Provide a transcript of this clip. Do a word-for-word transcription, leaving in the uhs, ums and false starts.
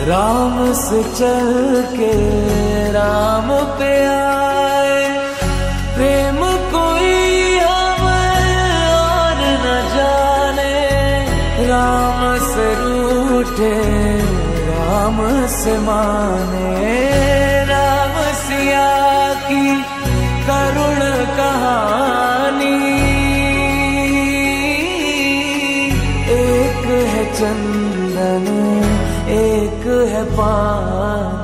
राम से चल के राम पे आए, प्रेम कोई हमें और न जाने। राम से रूठे राम से माने, राम सिया की करुण कहानी। एक है चंदन एक है पानी।